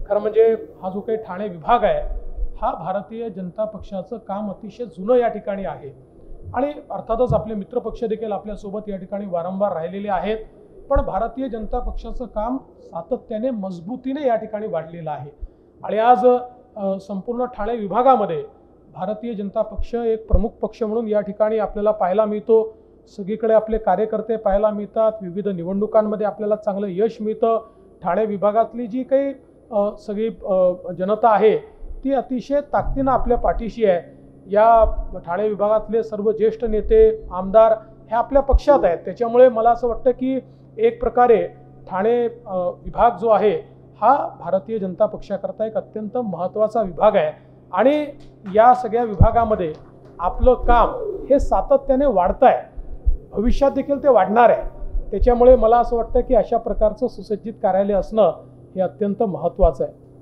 खरं म्हणजे हा जो काही ठाणे विभाग आहे हा भारतीय जनता पक्षाचं काम अतिशय जुनं या ठिकाणी आहे आणि अर्थातच आपले मित्रपक्ष देखील आपल्यासोबत या ठिकाणी वारंवार राहिलेले आहेत, पण भारतीय जनता पक्षाचं काम सातत्याने मजबूतीने या ठिकाणी वाढलेलं आहे आणि आज संपूर्ण ठाणे विभागामध्ये भारतीय जनता पक्ष एक प्रमुख पक्ष म्हणून या ठिकाणी आपल्याला पाहायला मिळतो। सगळीकडे आपले कार्यकर्ते पाहायला मिळतात, विविध निवडणुकांमध्ये आपल्याला चांगलं यश मिळतं। ठाणे विभागातली जी काही सगळी जनता आहे ती अतिशय ताकदीनं आपल्या पाठीशी आहे। या ठाणे विभागातले सर्व ज्येष्ठ नेते आमदार हे आपल्या पक्षात आहेत, त्याच्यामुळे मला असं वाटतं की एक प्रकारे ठाणे विभाग जो आहे हा भारतीय जनता पक्षाकरता एक अत्यंत महत्त्वाचा विभाग आहे आणि या सगळ्या विभागामध्ये आपलं काम हे सातत्याने वाढतं आहे, भविष्यात देखील ते वाढणार आहे। त्याच्यामुळे मला असं वाटतं की अशा प्रकारचं सुसज्जित कार्यालय असणं हे अत्यंत महत्त्वाचं आहे।